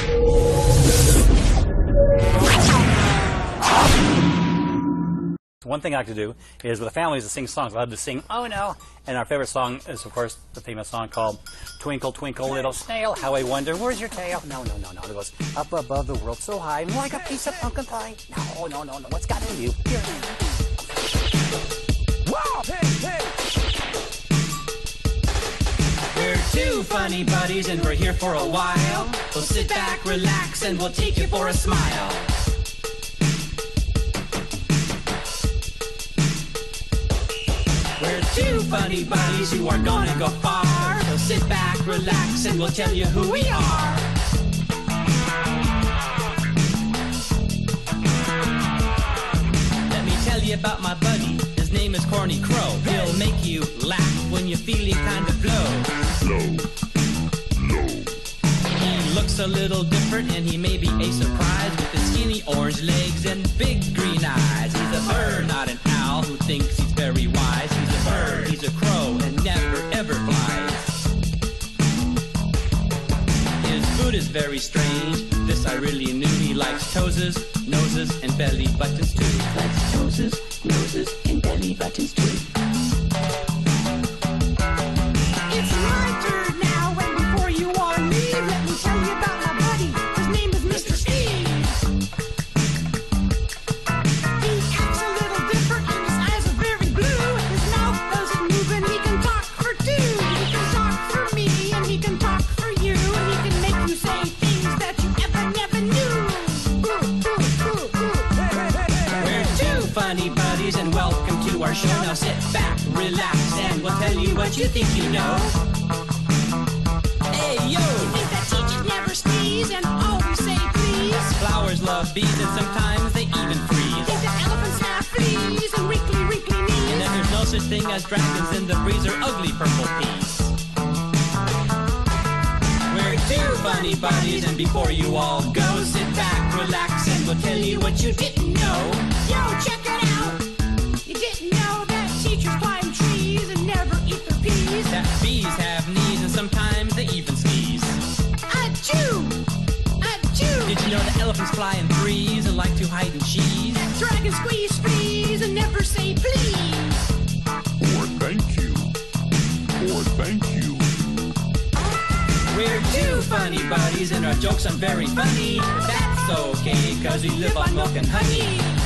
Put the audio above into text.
One thing I like to do is with the families to sing songs. I love to sing "Oh No," and our favorite song is, of course, the famous song called "Twinkle, Twinkle, Little Snail, How I Wonder Where's Your Tail." No, no, no, no. It goes up above the world so high, like a piece of pumpkin pie. No, no, no, no. What's got in you? Here. Wow! Hey, hey! We're two funny buddies and we're here for a while. We'll sit back, relax, and we'll take you for a smile. We're two funny buddies who are gonna go far. So sit back, relax, and we'll tell you who we are. Let me tell you about my buddy. His name is Corny Crow. He'll make you laugh when you're feeling kind of low. He looks a little different and he may be a surprise with his skinny orange legs and big green eyes. He's a bird, not an owl, who thinks he's very wise. He's a bird, he's a crow, and never ever flies. His food is very strange. This I really knew. He likes toeses, noses, and belly buttons too. Likes toeses, noses, and belly buttons too. It's my turn now, and before you all leave, let me tell you about my buddy. His name is Mr. Steve. He acts a little different, and his eyes are very blue. His mouth doesn't move, and he can talk for two. He can talk for me, and he can talk for you, and he can make you say things that you never knew. We're two funny buddies, and welcome to our show. Now sit back, relax, and we'll tell you what you think you know. Hey, yo! You think that teachers never sneeze and always say please? Flowers love bees, and sometimes they even freeze. Think that elephants have fleas and wrinkly knees? And then there's no such thing as dragons in the breeze or ugly purple peas. We're two funny buddies, and before you all go, sit back, relax, and we'll tell you what you didn't know. Yo, check it out! You didn't know that teachers climb trees and never eat their peas? That bees have knees, and sometimes they even sneeze. Achoo! Achoo! Did you know that elephants fly in threes and like to hide in cheese? That dragons squeeze fleas and never say please. Or thank you. Or thank you. We're two funny buddies, and our jokes are very funny. That's okay, 'cause we live on milk and honey.